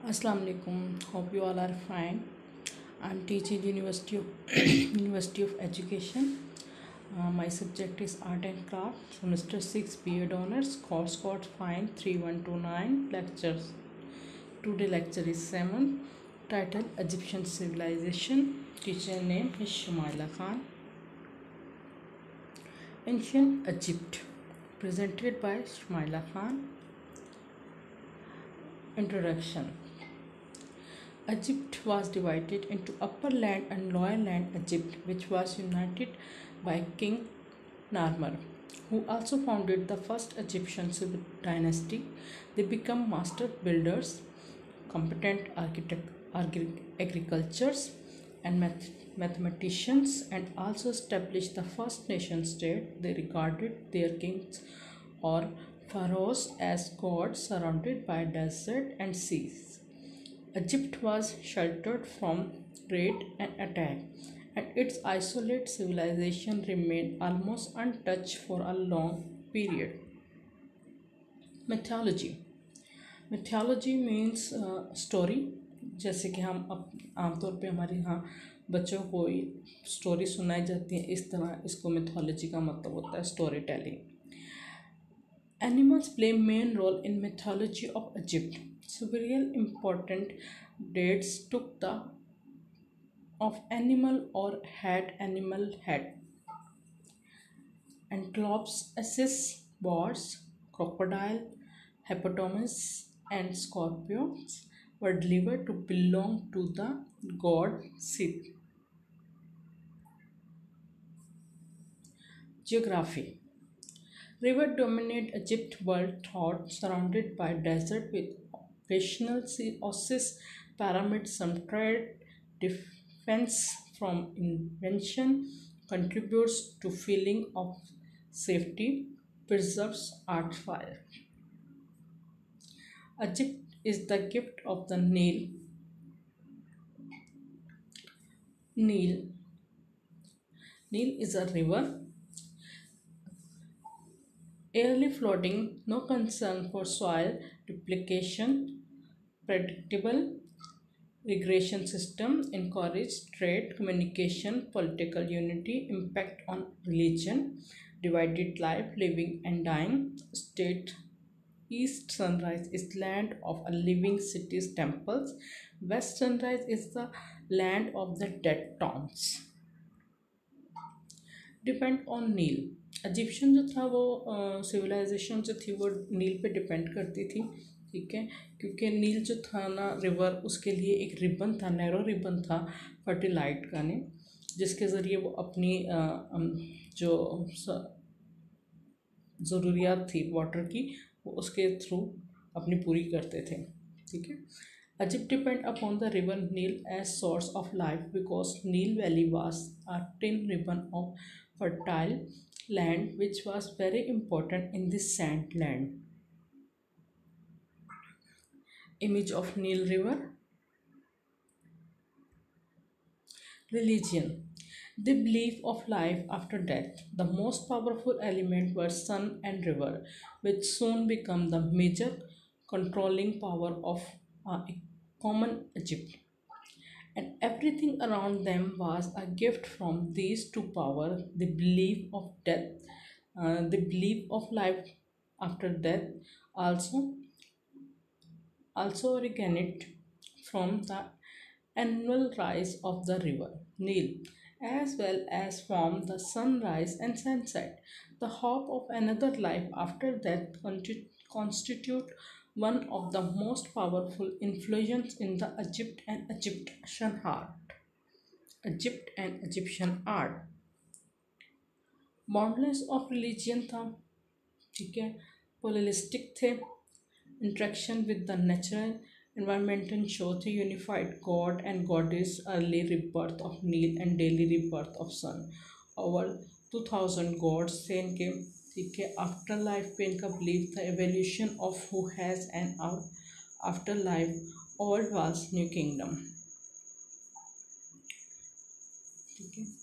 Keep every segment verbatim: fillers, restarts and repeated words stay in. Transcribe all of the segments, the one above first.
Assalamu alaikum. Hope you all are fine. I'm teaching University of University of Education. Uh, my subject is Art and Craft. Semester six B Ed Honors. Course code fine three one two nine. Lectures. Today lecture is seven. Title Egyptian Civilization. Teacher name is Shumaila Khan. Ancient Egypt. Presented by Shumaila Khan. Introduction. Egypt was divided into Upper Land and Lower Land Egypt, which was united by King Narmer, who also founded the first Egyptian dynasty. They became master builders, competent architect, agricultures, and math, mathematicians, and also established the first nation state. They regarded their kings or pharaohs as gods surrounded by desert and seas. Egypt was sheltered from raid and attack, and its isolated civilization remained almost untouched for a long period. Mythology. Mythology means story uh, जैसे कि हम अब आमतौर पे हमारे यहाँ बच्चों को स्टोरी सुनाई जाती है, इस तरह इसको मिथोलॉजी का मतलब होता है storytelling. Animals play main role in mythology of Egypt. Several important dates took the of animal or had animal head. Antelopes, asses, boars, crocodile, hippopotamus, and scorpions were delivered to belong to the god Sith. Geography. River dominate Egypt world thought, surrounded by desert with occasional oases, pyramids, some trade, defense from invention, contributes to feeling of safety, preserves art fire. Egypt is the gift of the Nile. Nile. Nile is a river, airily floating, no concern for soil duplication, predictable irrigation system, encourage trade, communication, political unity, impact on religion, divided life, living and dying, state. East sunrise is land of a living cities, temples. West sunrise is the land of the dead tombs. Depend on Nile. Egyptian जो था वो civilisation uh, जो थी वो नील पे depend करती थी, ठीक है, क्योंकि नील जो था ना रिवर, उसके लिए एक रिबन था, नैरो रिबन था फर्टिलाइट का ने, जिसके ज़रिए वो अपनी uh, जो ज़रूरियात थी वाटर की वो उसके थ्रू अपनी पूरी करते थे, ठीक है. Egypt depend upon the river Nile as source of life because Nile Valley was a thin ribbon of fertile land which was very important in the sand land. Image of Nile River. Religion. The belief of life after death. The most powerful element were sun and river, which soon become the major controlling power of uh, common Egypt. And everything around them was a gift from these two powers. The belief of death, uh, the belief of life after death also also originated from the annual rise of the river Nile, as well as from the sunrise and sunset. The hope of another life after death constitute one of the most powerful influences in the Egypt and Egyptian art. Egypt and Egyptian art. Boundless of religion था, ठीक है, pluralistic थे, interaction with the natural environment show the unified god and goddess, early rebirth of Nile and daily rebirth of sun. Over two thousand gods थे इनके, ठीक है. After life पे इनका बिलीव था, evolution of who has an afterlife, old was new kingdom, ठीक है.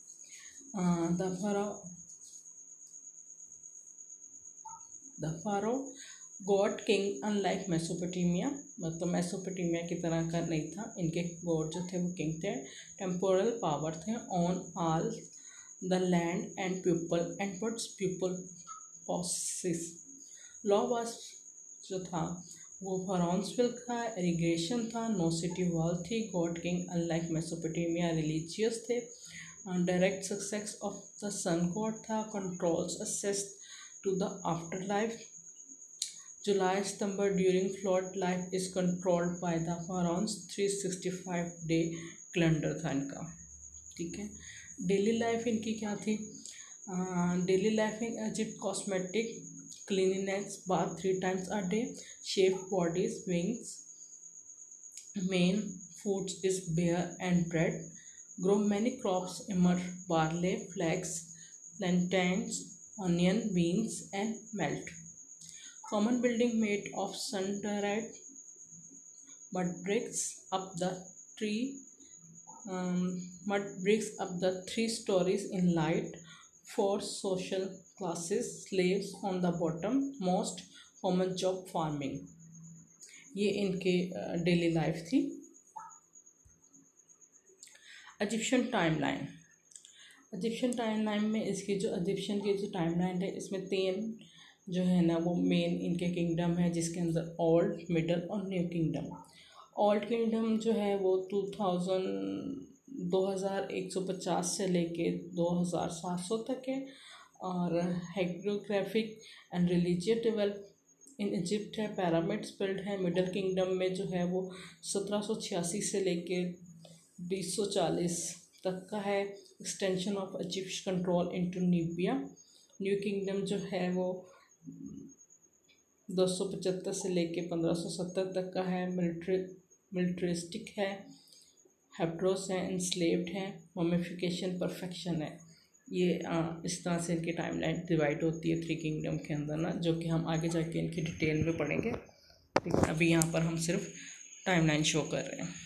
The pharaoh the pharaoh god king unlike Mesopotamia, मतलब मेसोपोटामिया की तरह का नहीं था, इनके गॉड जो थे वो किंग थे। टेम्पोरल पावर थे on all the land and people and what's people possess. Law was जो था वो फराउंसविल था, इरिगेशन था, नो सिटी वॉल थी। God king unlike Mesopotamia religious थे। Direct success of the son god था, controls access to the afterlife. July September during flood life is controlled by the pharaohs, three sixty five day calendar था इनका, ठीक है। Daily life इनकी क्या थी? Daily life in Egypt, cosmetic, cleanliness, bath three times a day, shave bodies, wings, main foods is beer and bread, grow many crops, emerge barley, flax, plantains, onion, beans and malt. Common building made of sun-dried mud bricks up the tree um, mud bricks up the three stories in light. Four social classes, slaves on the bottom, most common job farming. ये इनके daily life थी। Egyptian timeline, Egyptian timeline में इसकी जो Egyptian की जो timeline है इसमें तीन जो है ना वो मेन इनके किंगडम है, जिसके अंदर ओल्ड, मिडल और न्यू किंगडम। ओल्ड किंगडम जो है वो टू थाउजेंड दो हज़ार एक सौ पचास से लेके दो हज़ार सात सौ तक है। और hydrographic and religious develop in Egypt है, पैरामिड्स बिल्ड है। मिडल किंगडम में जो है वो सत्रह सौ छियासी से लेके बीस सौ चालीस तक का है। Extension of Egypt control into Nubia. New kingdom जो है वो दो सौ पचहत्तर से लेके पंद्रह सौ सत्तर तक का है। मिलिट्री मिलिट्रिस्टिक है, हेप्ट्रोस है, इंस्लेव्ड है, ममिफिकेशन परफेक्शन है। ये आ, इस तरह से इनकी टाइमलाइन डिवाइड होती है थ्री किंगडम के अंदर ना, जो कि हम आगे जाके इनकी डिटेल में पढ़ेंगे, ठीक है। अभी यहाँ पर हम सिर्फ टाइमलाइन शो कर रहे हैं।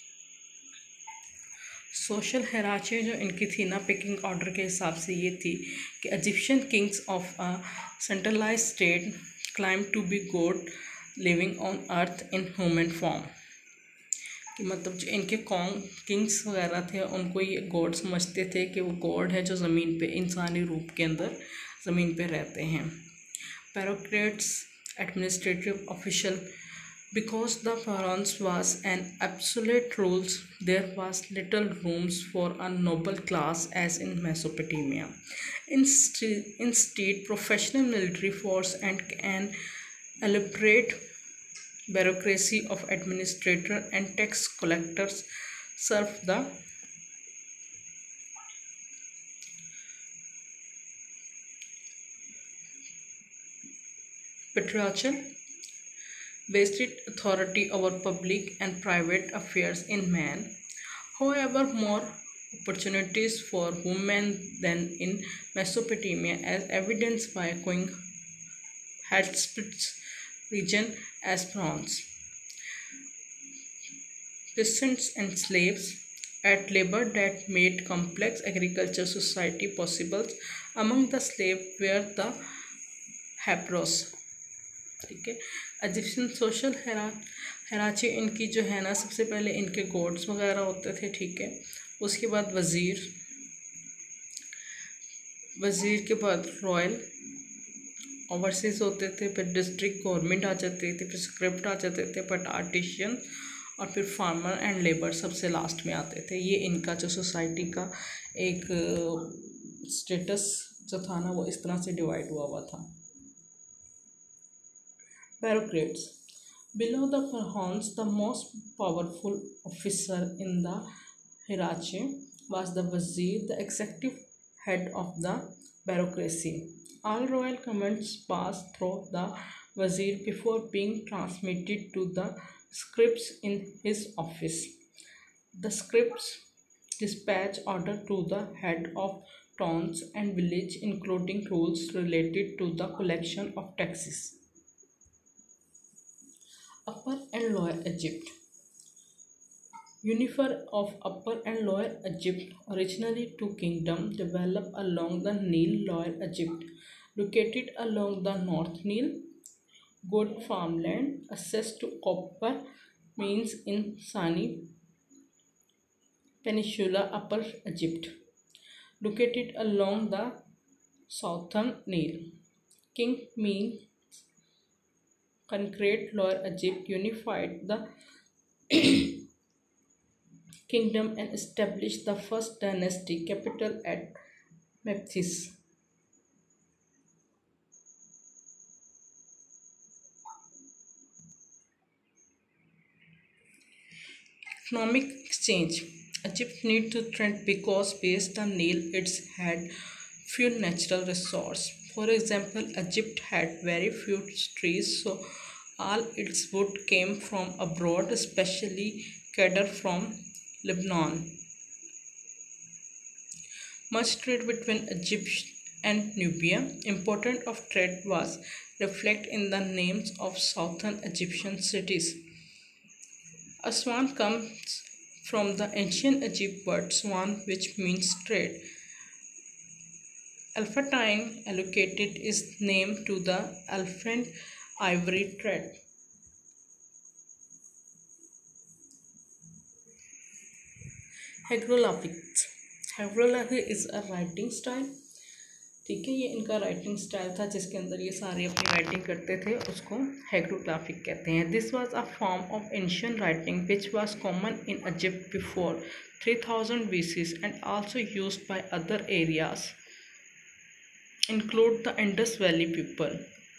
सोशल हेराची जो इनकी थी ना पिकिंग ऑर्डर के हिसाब से ये थी कि Egyptian kings of a centralize state claim to be god living on earth in human form. कि मतलब जो इनके कॉन्ग किंग्स वगैरह थे उनको ये गॉड समझते थे कि वो गॉड है जो ज़मीन पे इंसानी रूप के अंदर ज़मीन पे रहते हैं। Bureaucrats, administrative official, because the pharaohs was an absolute rules, there was little rooms for a noble class as in Mesopotamia. Instead, instead professional military force and an elaborate bureaucracy of administrator and tax collectors served the patriarchal vested authority over public and private affairs in man. However, more opportunities for women than in Mesopotamia, as evidenced by Queen Hatshepsut's region as bronze. Peasants and slaves at labor that made complex agriculture society possible. Among the slaves were the Hebrews, ठीक है। Egyptian social Hera हेराची इनकी जो है ना, सबसे पहले इनके God's वगैरह होते थे, ठीक है। उसके बाद वज़ीर, वज़ीर के बाद रॉयल ओवरसीज होते थे, फिर डिस्ट्रिक्ट गवर्नमेंट आ जाते थे, फिर स्क्रिप्ट आ जाते थे, फिर आर्टिशियन और फिर फार्मर एंड लेबर सबसे लास्ट में आते थे। ये इनका जो सोसाइटी का एक स्टेटस जो था ना वो इस तरह से डिवाइड हुआ हुआ था। Bureaucrats. Below the pharaohs, the most powerful officer in the hierarchy was the vizier, the executive head of the bureaucracy. All royal commands passed through the vizier before being transmitted to the scribes in his office. The scribes dispatch order to the head of towns and village, including rules related to the collection of taxes. Upper and Lower Egypt. Unifier of Upper and Lower Egypt, originally two kingdoms, developed along the Nile. Lower Egypt, located along the North Nile, good farmland, access to copper means in Sani Peninsula, Upper Egypt, located along the southern Nile. King means conquered Lower Egypt, unified the kingdom and established the first dynasty capital at Memphis. Economic exchange. Egypt need to trade because based on Nile it had few natural resources. For example, Egypt had very few trees, so all its wood came from abroad, especially cedar from Lebanon. Much trade between Egypt and Nubia. Important of trade was reflected in the names of southern Egyptian cities. Aswan comes from the ancient Egypt word swan, which means trade. Elephantine allocated its name to the elephant ivory trade. Hieroglyphics. Hieroglyphy is a writing style. ठीक है, ये इनका writing style था जिसके अंदर ये सारे अपनी राइटिंग करते थे, उसको हेग्रोग्राफिक कहते हैं. This was a form of ancient writing which was common in Egypt before three thousand BC and also used by other areas include the Indus Valley people.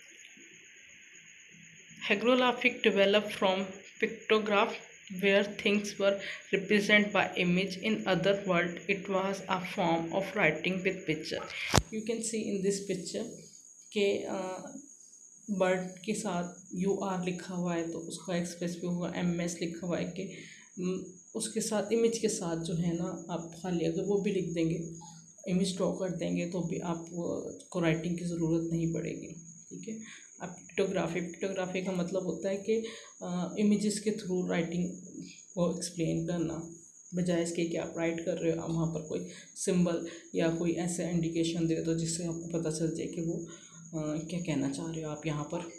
Hieroglyphic developed from pictograph where things were represented by image. In other words, it was a form of writing with picture. You can see in this picture के bird uh, के साथ you are लिखा हुआ है, तो उसका एक specific होगा. एम एस लिखा हुआ है कि उसके साथ इमेज के साथ जो है ना, आप खाली अगर वो भी लिख देंगे, इमेज ड्रॉ कर देंगे, तो भी आपको राइटिंग की ज़रूरत नहीं पड़ेगी. ठीक है. अब पिक्टोग्राफी पिक्टोग्राफी का मतलब होता है कि इमेजेस के थ्रू राइटिंग को एक्सप्लेन करना, बजाय इसके कि आप राइट कर रहे हो, आप वहाँ पर कोई सिंबल या कोई ऐसा इंडिकेशन दे दो जिससे आपको पता चल जाए कि वो आ, क्या कहना चाह रहे हो आप यहाँ पर.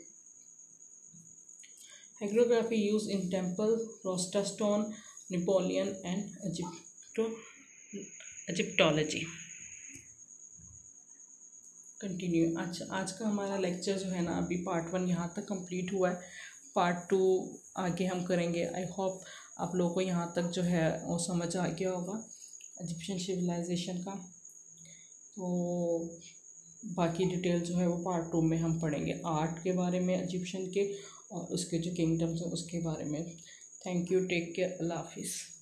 Hieroglyphy use in temple, Rosetta stone, Napoleon and Egypto Egyptology. Continue. अच्छा, आज का हमारा लेक्चर जो है ना, अभी पार्ट वन यहाँ तक कंप्लीट हुआ है. पार्ट टू आगे हम करेंगे. आई होप आप लोगों को यहाँ तक जो है वो समझ आ गया होगा इजिप्शियन सिविलाइजेशन का. तो बाकी डिटेल जो है वो पार्ट टू में हम पढ़ेंगे, आर्ट के बारे में इजिप्शियन के और उसके जो किंगडम्स हैं उसके बारे में. Thank you. Take care. अल्लाह हाफिज़.